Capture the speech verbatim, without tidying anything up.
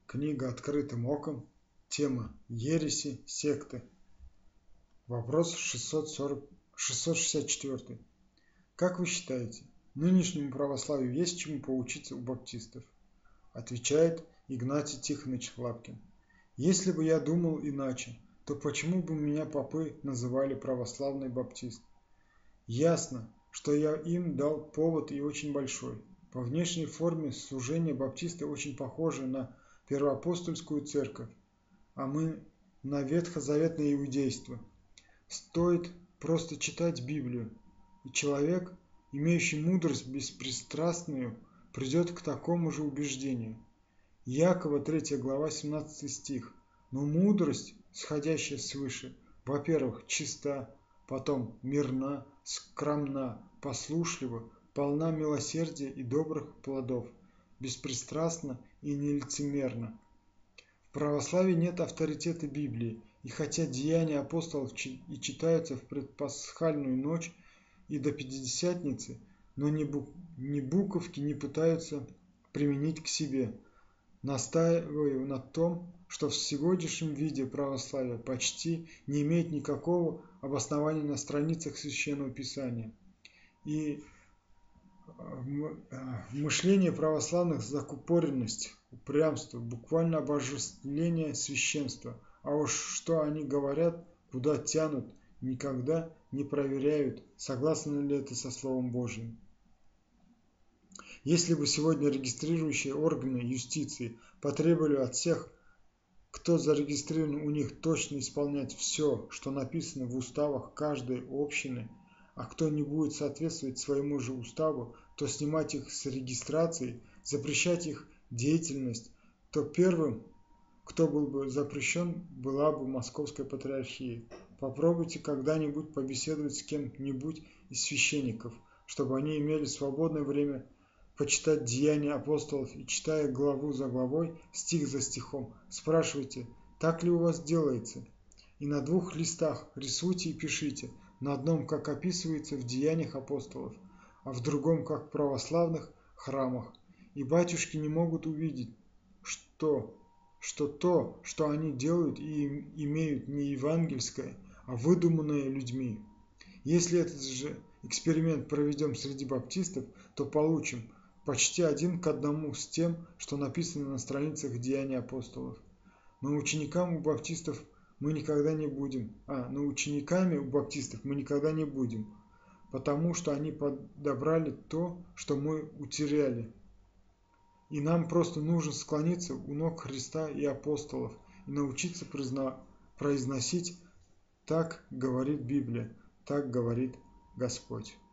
Книга «Открытым оком». Тема «Ереси, секты». Вопрос шестьсот сорок, шестьсот шестьдесят четыре. Как вы считаете, нынешнему православию есть чему поучиться у баптистов? Отвечает Игнатий Тихонович Лапкин. Если бы я думал иначе, то почему бы меня попы называли православный баптист? Ясно, что я им дал повод и очень большой. По внешней форме служения баптисты очень похожи на первоапостольскую церковь, а мы на ветхозаветное иудейство. Стоит просто читать Библию, и человек, имеющий мудрость беспристрастную, придет к такому же убеждению. Якова третья глава семнадцатый стих. Но мудрость, сходящая свыше, во-первых, чиста, потом мирна, скромна, послушлива, полна милосердия и добрых плодов, беспристрастна и нелицемерна. В православии нет авторитета Библии, и хотя деяния апостолов и читаются в предпасхальную ночь и до Пятидесятницы, но ни, бу ни буковки не пытаются применить к себе. Настаиваю на том, что в сегодняшнем виде православия почти не имеет никакого обоснования на страницах Священного Писания. И мышление православных – закупоренность, упрямство, буквально обожествление священства. А уж что они говорят, куда тянут, никогда не проверяют, согласно ли это со Словом Божьим. Если бы сегодня регистрирующие органы юстиции потребовали от всех, кто зарегистрирован у них, точно исполнять все, что написано в уставах каждой общины, а кто не будет соответствовать своему же уставу, то снимать их с регистрации, запрещать их деятельность, то первым, кто был бы запрещен, была бы Московская Патриархия. Попробуйте когда-нибудь побеседовать с кем-нибудь из священников, чтобы они имели свободное время почитать деяния апостолов и, читая главу за главой, стих за стихом, спрашивайте, так ли у вас делается? И на двух листах рисуйте и пишите, на одном, как описывается в деяниях апостолов, а в другом, как в православных храмах. И батюшки не могут увидеть, что, что то, что они делают и имеют не евангельское, а выдуманное людьми. Если этот же эксперимент проведем среди баптистов, то получим почти один к одному с тем, что написано на страницах Деяний апостолов. Но ученикам у баптистов мы никогда не будем, а, но учениками у баптистов мы никогда не будем, потому что они подобрали то, что мы утеряли. И нам просто нужно склониться у ног Христа и апостолов и научиться призна... произносить «так говорит Библия, так говорит Господь».